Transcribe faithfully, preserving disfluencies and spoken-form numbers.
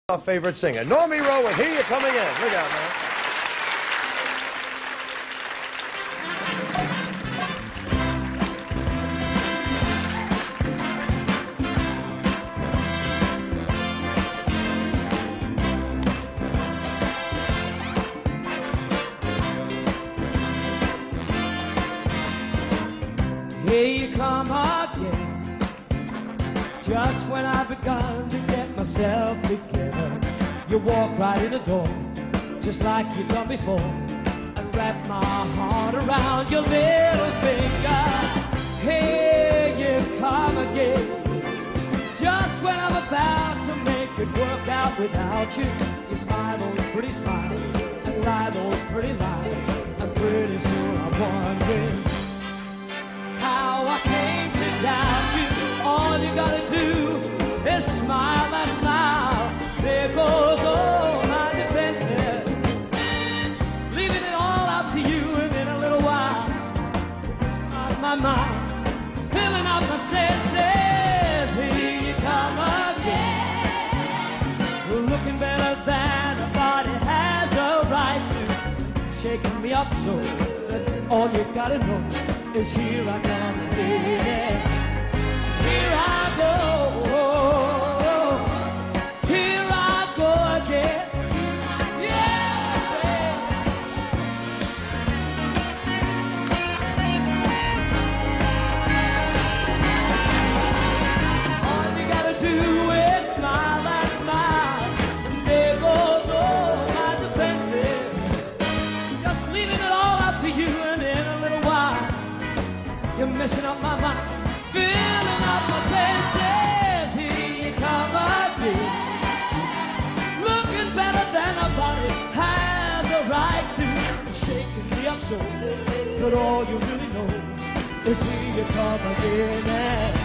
Our favorite singer, Normie Rowe, and here you're coming in. Look out, man. Here you come again, just when I've begun to get myself together. You walk right in the door, just like you've done before, and wrap my heart around your little finger. Here you come again, just when I'm about to make it work out without you. You smile those pretty smiles and lie those pretty lies, and pretty soon I'm wondering how I came to doubt you. All you gotta do is smile that smile. There goes all my defenses, leaving it all up to you. And in a little while, out my mind, filling up my senses. Here you come again, looking better than a body has a right to, shaking me up so that all you gotta know is here I come again. Here I go, here I go again. Yeah. All you gotta do is smile that smile, and there goes all my defenses, just leaving it all up to you. And in a little while, you're messing up my mind, filling up my senses. Here you come again, looking better than a body has a right to, shaking me up so, but all you really know is here you come again.